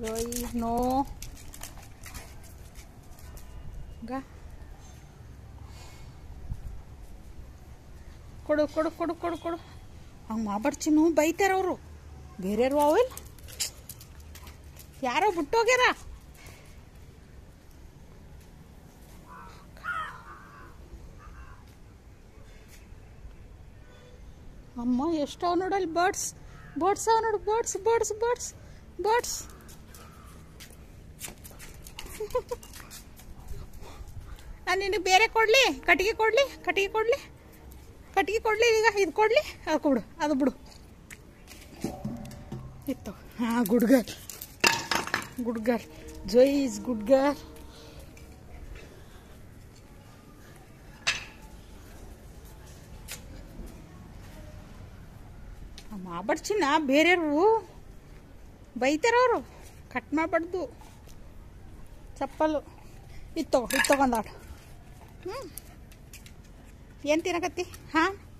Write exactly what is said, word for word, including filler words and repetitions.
Rồi no ಗ ಕೊಡು ಕೊಡು ಕೊಡು ಕೊಡು ಕೊಡು ಹಂಗೆ ಮಾಡ್ಬಾರ್ಚಿನ್ನು ಬೈತಾರ ಅವರು ಬೇರೆಯವ್ರು ಅವಿಲ್ಲ ಯಾರೋ ಬಿಟ್ಟೋಗ್ಯಾರ ಅಮ್ಮ ಎಷ್ಟವ ನೋಡಲ್ಲಿ ಬರ್ಡ್ಸ್ ಬರ್ಡ್ಸ್ ಅವ ನೋಡು ಬರ್ಡ್ಸ್ ಬರ್ಡ್ಸ್ ಬರ್ಡ್ಸ್ ಬರ್ಡ್ಸ್ ನಾನು ನಿನಗೆ ಬೇರೆ ಕೊಡಲಿ ಕಟ್ಟಿಗೆ ಕೊಡಲಿ ಕಟ್ಟಿಗೆ ಕೊಡಲಿ ಕಟ್ಟಿಗೆ ಕೊಡಲಿ ಈಗ ಇದು ಕೊಡಲಿ ಅದು ಕೊಡು ಅದು ಬಿಡು ಇತ್ತು ಹಾಂ good girl good girl Joy is good girl ಮಾಡ್ಬಾರ್ಚಿನ್ನ ಬೇರೆಯವರು ಬೈತಾರವರು ಕಟ್ ಮಾಡಬಾರ್ದು ಚಪ್ಪಲು ಇದು ತಗೋ ಇದು ತಗೊಂಡಾಡು ಹ್ಞೂ ಏನು ತಿನ್ನಕತ್ತಿ ಹಾಂ